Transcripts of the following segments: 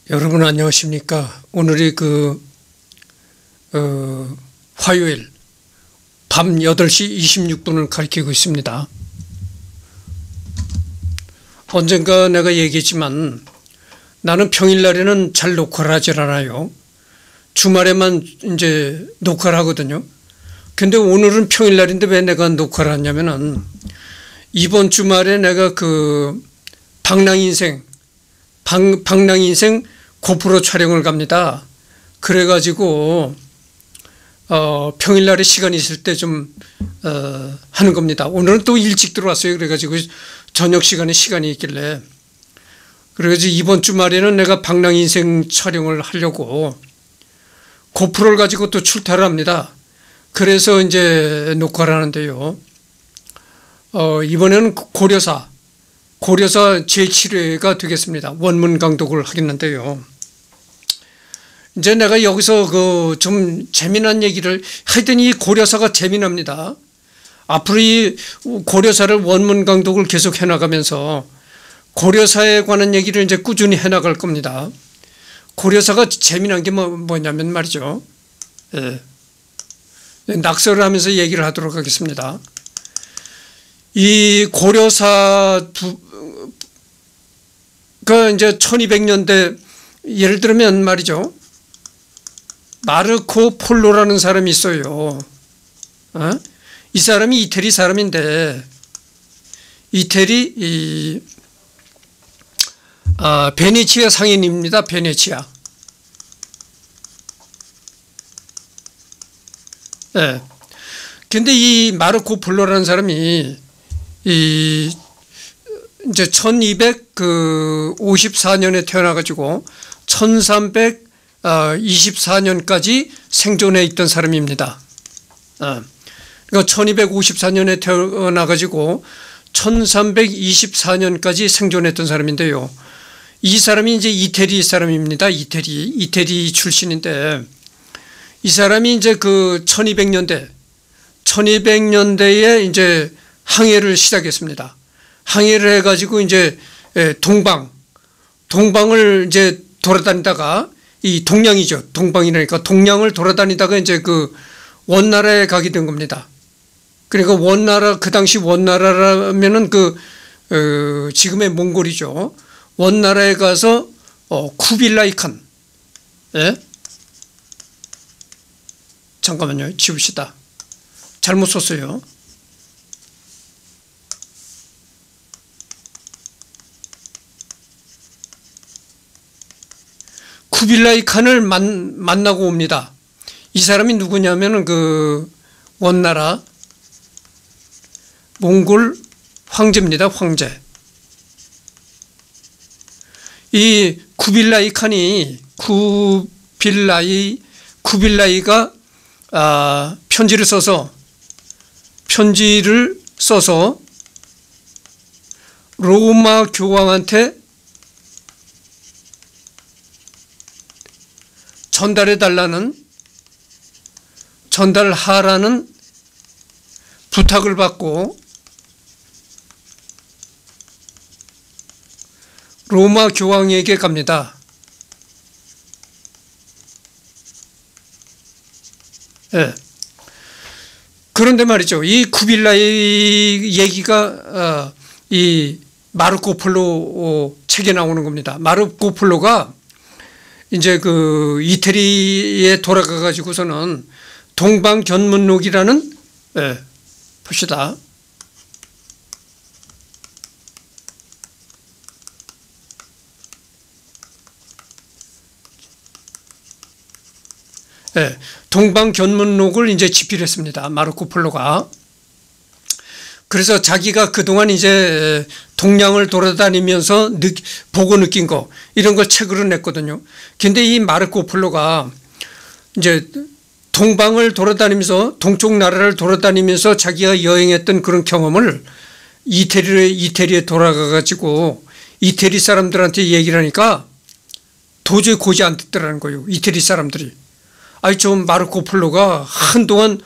여러분 안녕하십니까? 오늘이 화요일 밤 8시 26분을 가리키고 있습니다. 언젠가 내가 얘기했지만 나는 평일날에는 잘 녹화를 하질 않아요. 주말에만 이제 녹화를 하거든요. 근데 오늘은 평일날인데 왜 내가 녹화를 하냐면은 이번 주말에 내가 방랑인생 고프로 촬영을 갑니다. 그래가지고 평일날에 시간이 있을 때 좀 하는 겁니다. 오늘은 또 일찍 들어왔어요. 그래가지고 저녁 시간에 시간이 있길래 그래가지고 이번 주말에는 내가 방랑인생 촬영을 하려고 고프로를 가지고 또 출타를 합니다. 그래서 이제 녹화를 하는데요. 이번에는 고려사 제7회가 되겠습니다. 원문 강독을 하겠는데요. 이제 내가 여기서 좀 재미난 얘기를 하여튼 이 고려사가 재미납니다. 앞으로 이 고려사를 원문 강독을 계속 해나가면서 고려사에 관한 얘기를 이제 꾸준히 해나갈 겁니다. 고려사가 재미난 게 뭐냐면 말이죠. 예. 낙서를 하면서 얘기를 하도록 하겠습니다. 이 고려사가 이제 1200년대 예를 들면 말이죠. 마르코 폴로라는 사람이 있어요. 이 사람이 이태리 사람인데 이태리 베네치아 상인입니다. 베네치아. 예. 근데 이 마르코 폴로라는 사람이 이제 1254년에 태어나가지고 1324년까지 생존해 있던 사람입니다. 그러니까 1254년에 태어나가지고 1324년까지 생존했던 사람인데요. 이 사람이 이제 이태리 사람입니다. 이태리 출신인데 이 사람이 이제 1200년대에 이제 항해를 시작했습니다. 항해를 해가지고 이제 동방을 이제 돌아다니다가 이 동양이죠. 동방이라니까 동양을 돌아다니다가 이제 원나라에 가게 된 겁니다. 그러니까 원나라 그 당시 원나라라면은 지금의 몽골이죠. 원나라에 가서 쿠빌라이 칸. 예? 잠깐만요. 지웁시다. 잘못 썼어요. 쿠빌라이 칸을 만나고 옵니다. 이 사람이 누구냐면은 원나라 몽골 황제입니다. 황제. 이 쿠빌라이 칸이 쿠빌라이가 편지를 써서 로마 교황한테 전달하라는 부탁을 받고 로마 교황에게 갑니다. 예. 그런데 말이죠. 이 쿠빌라이 얘기가 이 마르코 폴로 책에 나오는 겁니다. 마르코 폴로가 이제 이태리에 돌아가 가지고서는 동방견문록이라는 봅시다. 동방견문록을 이제 집필했습니다. 마르코 폴로가. 그래서 자기가 그동안 이제 동양을 돌아다니면서 보고 느낀 거 이런 걸 책으로 냈거든요. 근데 이 마르코 폴로가 이제 동방을 돌아다니면서 동쪽 나라를 돌아다니면서 자기가 여행했던 그런 경험을 이태리에 돌아가 가지고 이태리 사람들한테 얘기를 하니까 도저히 고지 안 듣더라는 거예요. 이태리 사람들이. 저 마르코 폴로가 한동안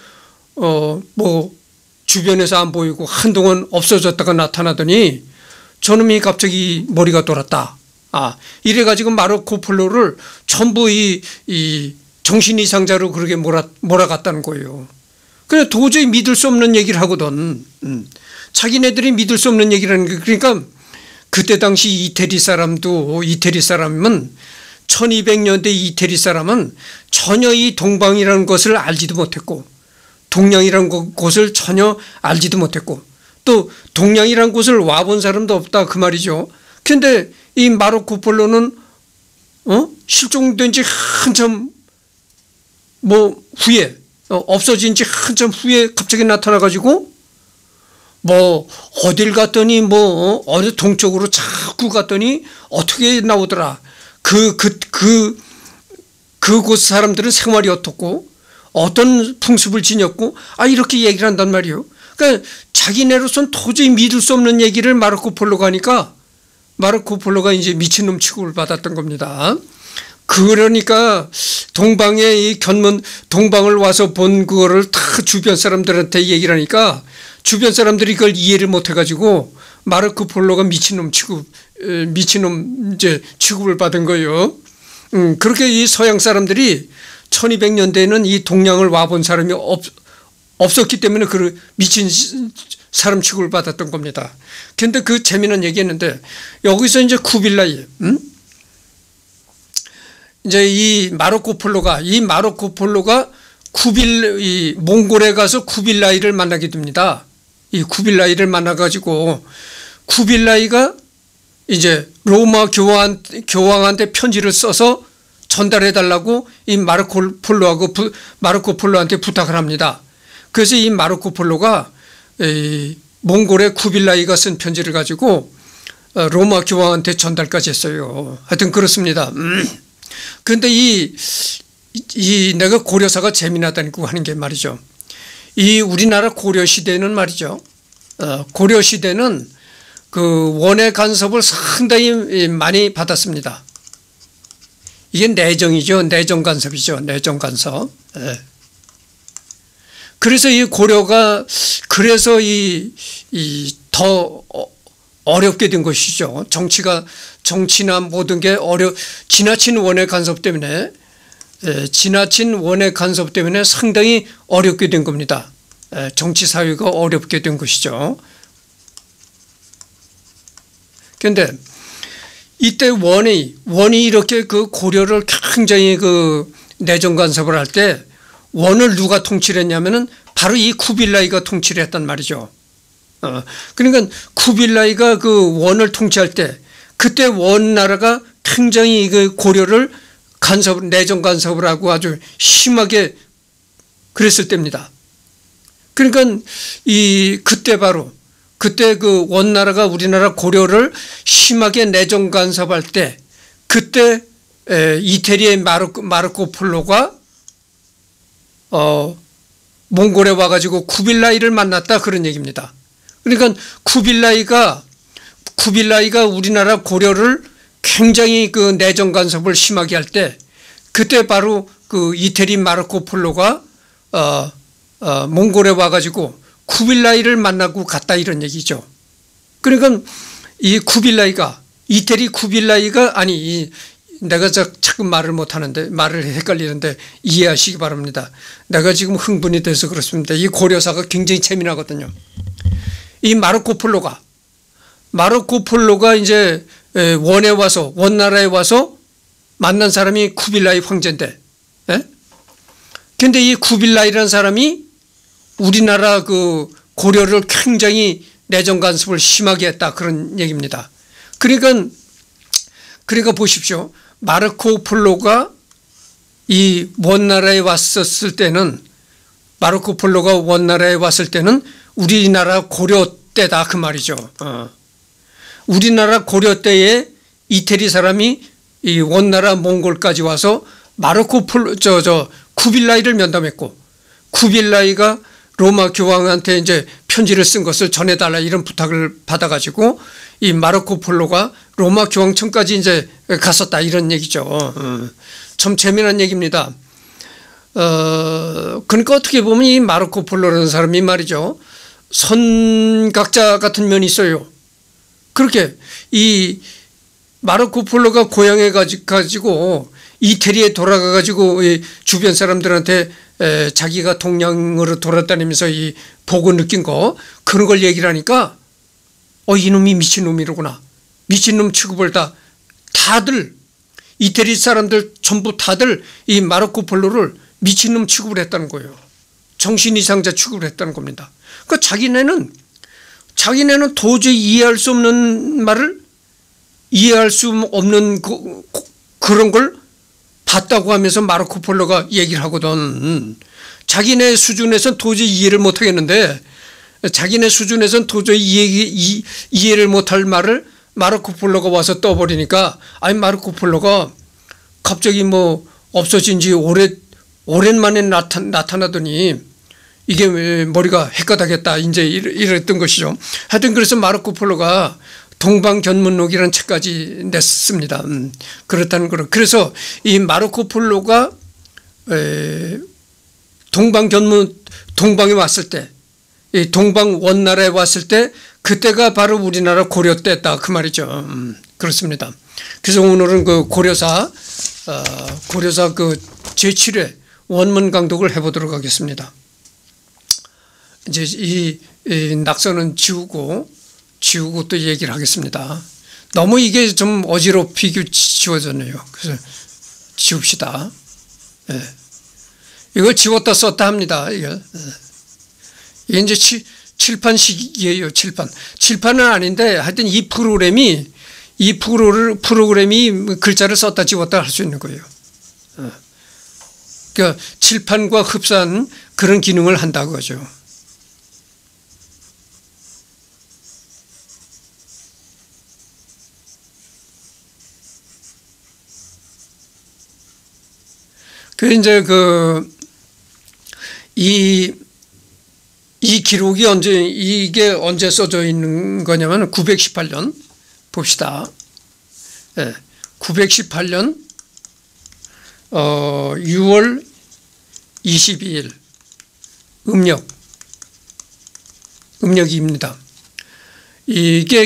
주변에서 안 보이고 한동안 없어졌다가 나타나더니 저놈이 갑자기 머리가 돌았다. 이래가지고 마르코 폴로를 전부 이 정신 이상자로 그렇게 몰아갔다는 거예요. 그래 도저히 믿을 수 없는 얘기를 하거든. 자기네들이 믿을 수 없는 얘기라는 게, 그러니까 그때 당시 이태리 사람은 1200년대 이태리 사람은 전혀 이 동방이라는 것을 알지도 못했고, 동양이라는 곳을 전혀 알지도 못했고, 또 동양이라는 곳을 와본 사람도 없다 그 말이죠. 그런데 이 마르코 폴로는 실종된 지 한참 후에, 없어진 지 한참 후에 갑자기 나타나가지고 어딜 갔더니 어느 동쪽으로 자꾸 갔더니 어떻게 나오더라. 그곳 사람들은 생활이 어떻고 어떤 풍습을 지녔고 이렇게 얘기를 한단 말이에요. 그러니까 자기네로선 도저히 믿을 수 없는 얘기를 마르코 폴로가 하니까 마르코 폴로가 이제 미친놈 취급을 받았던 겁니다. 그러니까 동방에 동방을 와서 본 그거를 다 주변 사람들한테 얘기를 하니까 주변 사람들이 그걸 이해를 못 해가지고 마르코 폴로가 미친놈 이제 취급을 받은 거예요. 그렇게 이 서양 사람들이 1200년대에는 이 동양을 와본 사람이 없었기 때문에 그 미친 사람 취급을 받았던 겁니다. 그런데 그 재미난 얘기했는데 여기서 이제 쿠빌라이, 이제 이 마르코 폴로가 이 몽골에 가서 쿠빌라이를 만나게 됩니다. 이 쿠빌라이를 만나가지고 쿠빌라이가 이제 로마 교황한테 편지를 써서 전달해달라고 이 마르코 폴로한테 부탁을 합니다. 그래서 이 마르코 폴로가 몽골의 쿠빌라이가 쓴 편지를 가지고 로마 교황한테 전달까지 했어요. 하여튼 그렇습니다. 그런데 내가 고려사가 재미나다니까 하는 게 말이죠. 이 우리나라 고려시대는 말이죠. 고려시대는 그 원의 간섭을 상당히 많이 받았습니다. 이게 내정이죠. 내정 간섭이죠. 내정 간섭. 그래서 이 고려가 그래서 더 어렵게 된 것이죠. 정치나 모든 게 지나친 원의 간섭 때문에 상당히 어렵게 된 겁니다. 정치 사회가 어렵게 된 것이죠. 그런데 이때 원이 이렇게 그 고려를 굉장히 그 내정 간섭을 할 때 원을 누가 통치를 했냐면은 바로 이 쿠빌라이가 통치를 했단 말이죠. 그러니까 쿠빌라이가 그 원을 통치할 때 그때 원 나라가 굉장히 그 고려를 내정 간섭을 하고 아주 심하게 그랬을 때입니다. 그러니까 그때 그 원나라가 우리나라 고려를 심하게 내정 간섭할 때 그때 이태리의 마르코 폴로가 몽골에 와가지고 쿠빌라이를 만났다 그런 얘기입니다. 그러니까 쿠빌라이가 우리나라 고려를 굉장히 그 내정 간섭을 심하게 할 때 그때 바로 그 이태리 마르코 폴로가 몽골에 와가지고 쿠빌라이를 만나고 갔다 이런 얘기죠. 그러니까 이 이태리 쿠빌라이가 내가 자꾸 말을 못하는데 말을 헷갈리는데 이해하시기 바랍니다. 내가 지금 흥분이 돼서 그렇습니다. 이 고려사가 굉장히 재미나거든요. 이 마르코 폴로가 이제 원나라에 와서 만난 사람이 쿠빌라이 황제인데, 근데 이 쿠빌라이라는 사람이 우리나라 그 고려를 굉장히 내정 간섭을 심하게 했다 그런 얘기입니다. 그러니까 보십시오. 마르코 폴로가 이 원나라에 왔을 때는 우리나라 고려 때다 그 말이죠. 우리나라 고려 때에 이태리 사람이 이 원나라 몽골까지 와서 쿠빌라이를 면담했고 쿠빌라이가 로마 교황한테 이제 편지를 쓴 것을 전해달라 이런 부탁을 받아가지고 이 마르코 폴로가 로마 교황청까지 이제 갔었다 이런 얘기죠. 참 재미난 얘기입니다. 그러니까 어떻게 보면 이 마르코 폴로라는 사람이 말이죠. 선각자 같은 면이 있어요. 그렇게 마르코 폴로가 고향에 가지고 이태리에 돌아가가지고 주변 사람들한테 자기가 동양으로 돌아다니면서 이 복을 느낀 거 그런 걸 얘기를 하니까 이놈이 미친놈이로구나. 미친놈 취급을 다들 이태리 사람들 전부 다들 이 마르코 폴로를 미친놈 취급을 했다는 거예요. 정신 이상자 취급을 했다는 겁니다. 그러니까 자기네는 도저히 이해할 수 없는 말을 이해할 수 없는 그런 걸 봤다고 하면서 마르코 폴로가 얘기를 하거든. 자기네 수준에서는 도저히 이해를 못 하겠는데 자기네 수준에서는 도저히 이해를 못할 말을 마르코 폴로가 와서 떠버리니까 아니 마르코 폴로가 갑자기 뭐 없어진 지 오랜만에 나타나더니 이게 왜 머리가 헷가닥했다 이제 이랬던 것이죠. 하여튼 그래서 마르코 폴로가 동방견문록이라는 책까지 냈습니다. 그렇다는 거로. 그래서 이 마르코 폴로가 동방에 왔을 때, 이 동방 원나라에 왔을 때 그때가 바로 우리나라 고려 때다 그 말이죠. 그렇습니다. 그래서 오늘은 그 고려사 그 제7회 원문 강독을 해보도록 하겠습니다. 이제 이 낙서는 지우고 또 얘기를 하겠습니다. 너무 이게 좀 어지럽히게 지워졌네요. 그래서 지웁시다. 이걸 지웠다 썼다 합니다. 이게 이제 칠판식이에요. 칠판은 아닌데 하여튼 이 프로그램이 글자를 썼다 지웠다 할 수 있는 거예요. 그러니까 칠판과 흡사한 그런 기능을 한다고 하죠. 그 이제 이 기록이 이게 언제 써져 있는 거냐면 918년 봅시다. 918년 6월 22일 음력입니다. 이게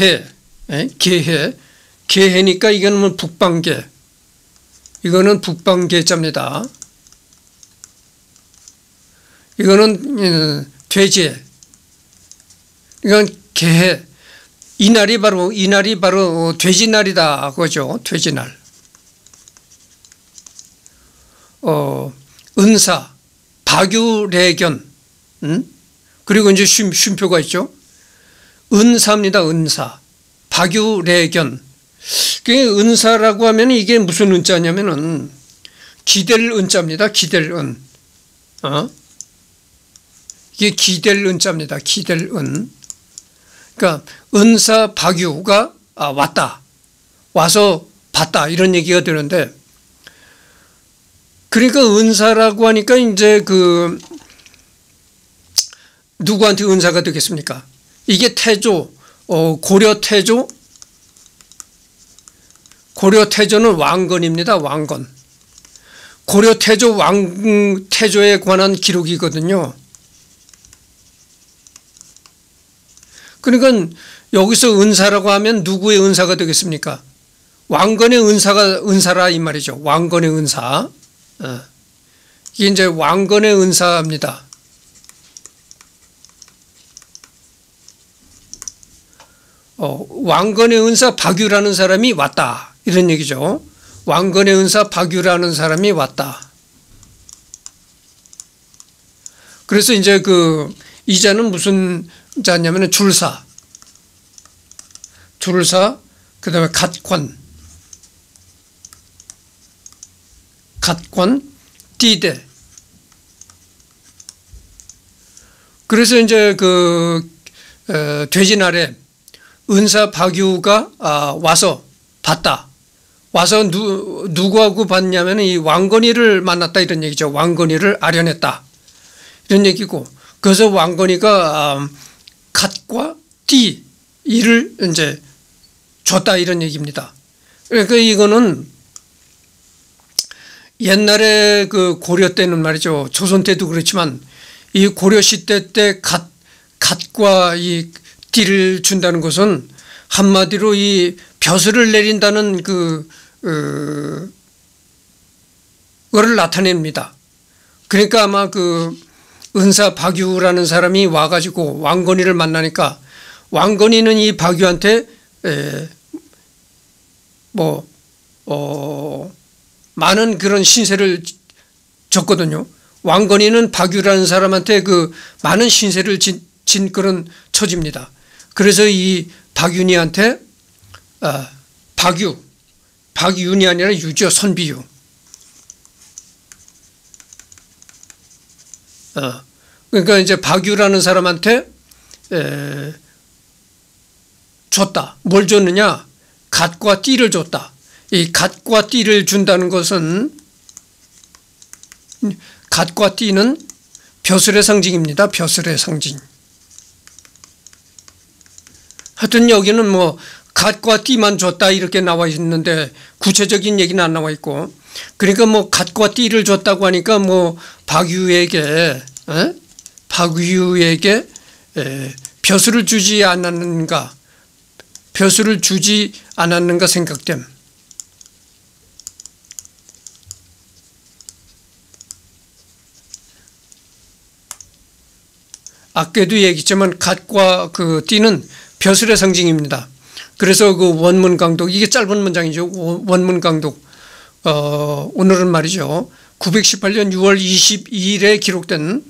개해니까 이거는 뭐 북방계. 이거는 북방계자입니다. 이거는 돼지해. 이건 개해. 이날이 바로 돼지날이다. 그죠? 돼지날. 은사, 박유래견. 그리고 이제 쉼표가 있죠. 은사입니다. 은사. 박유래견. 은사라고 하면 이게 무슨 은자냐면은 기댈 은자입니다. 기댈 은. 이게 기댈 은자입니다. 기댈 은. 그러니까 은사 박유가 왔다. 와서 봤다. 이런 얘기가 되는데 그러니까 은사라고 하니까 이제 누구한테 은사가 되겠습니까? 이게 태조, 고려 태조. 고려 태조는 왕건입니다. 왕건. 고려 태조 태조에 관한 기록이거든요. 그러니까 여기서 은사라고 하면 누구의 은사가 되겠습니까? 왕건의 은사라 이 말이죠. 왕건의 은사. 이게 이제 왕건의 은사입니다. 왕건의 은사 박유라는 사람이 왔다. 이런 얘기죠. 왕건의 은사 박유라는 사람이 왔다. 그래서 이제 이 자는 무슨 자냐면 줄사, 그 다음에 갓권, 띠대. 그래서 이제 돼지날에 은사 박유가 와서 봤다. 와서 누구하고 봤냐면 이 왕건이를 만났다 이런 얘기죠. 왕건이를 아련했다 이런 얘기고, 그래서 왕건이가 갓과 띠 이를 이제 줬다 이런 얘기입니다. 그러니까 이거는 옛날에 고려 때는 말이죠. 조선 때도 그렇지만 이 고려 시대 때 갓과 이 띠를 준다는 것은 한마디로 이 벼슬을 내린다는 거를 나타냅니다. 그러니까 아마 은사 박유라는 사람이 와가지고 왕건이를 만나니까 왕건이는 이 박유한테 많은 그런 신세를 졌거든요. 왕건이는 박유라는 사람한테 많은 신세를 진 그런 처지입니다. 그래서 이 박윤희한테 박윤이 아니라 유죠. 선비유. 그러니까 이제 박유라는 사람한테 줬다. 뭘 줬느냐? 갓과 띠를 줬다. 이 갓과 띠를 준다는 것은 갓과 띠는 벼슬의 상징입니다. 벼슬의 상징. 하여튼 여기는 갓과 띠만 줬다 이렇게 나와 있는데 구체적인 얘기는 안 나와 있고, 그러니까 갓과 띠를 줬다고 하니까 박유에게 벼슬을 주지 않았는가, 벼슬을 주지 않았는가 생각됨. 아까도 얘기했지만 갓과 띠는 벼슬의 상징입니다. 그래서 원문 강독, 이게 짧은 문장이죠. 원문 강독. 오늘은 말이죠. 918년 6월 22일에 기록된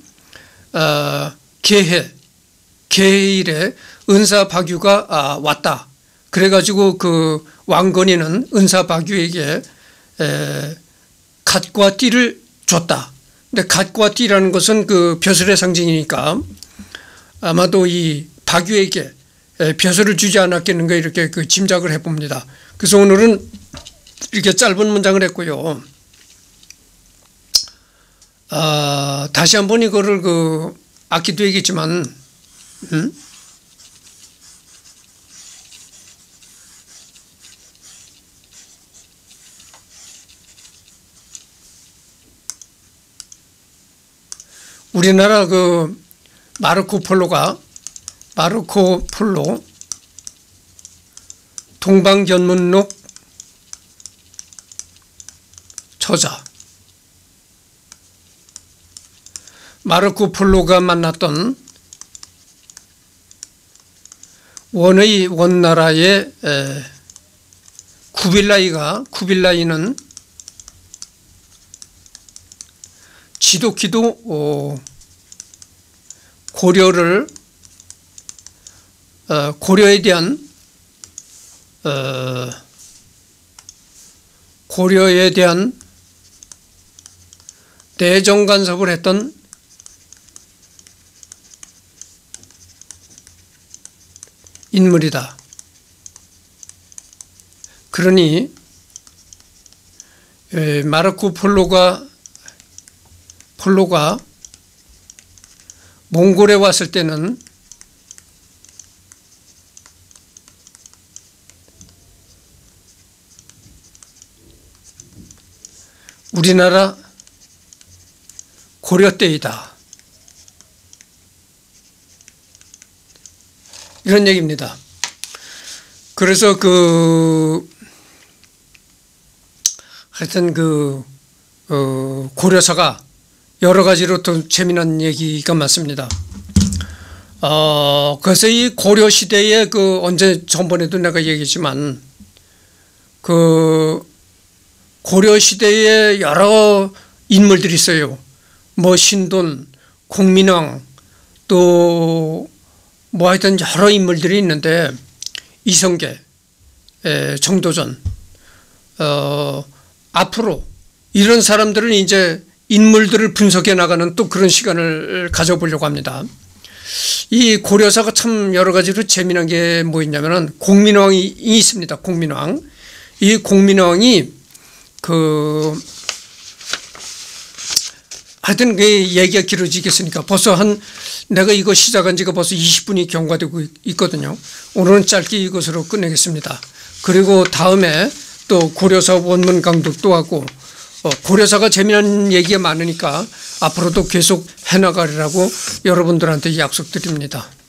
개해일에 은사 박유가 왔다. 그래가지고 왕건이는 은사 박유에게 갓과 띠를 줬다. 근데 갓과 띠라는 것은 벼슬의 상징이니까 아마도 이 박유에게 벼슬을 주지 않았겠는가 이렇게 짐작을 해봅니다. 그래서 오늘은 이렇게 짧은 문장을 했고요. 다시 한번 이거를 아까도 얘기했지만 우리나라 마르코 폴로 동방견문록 저자, 마르코 폴로가 만났던 원나라의 쿠빌라이는 지도키도 고려에 대한 내정 간섭을 했던 인물이다. 그러니 마르코 폴로가 몽골에 왔을 때는 우리나라 고려 때이다. 이런 얘기입니다. 그래서 하여튼 고려사가 여러 가지로 또 재미난 얘기가 많습니다. 그래서 이 고려 시대에 언제 전번에도 내가 얘기했지만 고려 시대에 여러 인물들이 있어요. 신돈, 공민왕, 또 하여튼 여러 인물들이 있는데 이성계, 정도전, 앞으로 이런 사람들은 이제 인물들을 분석해 나가는 또 그런 시간을 가져보려고 합니다. 이 고려사가 참 여러 가지로 재미난 게 뭐 있냐면은 공민왕이 있습니다. 공민왕. 이 공민왕이 하여튼 얘기가 길어지겠으니까 벌써 내가 이거 시작한 지가 벌써 20분이 경과되고 있거든요. 오늘은 짧게 이것으로 끝내겠습니다. 그리고 다음에 또 고려사 원문 강독도 하고 고려사가 재미난 얘기가 많으니까 앞으로도 계속 해나가리라고 여러분들한테 약속드립니다.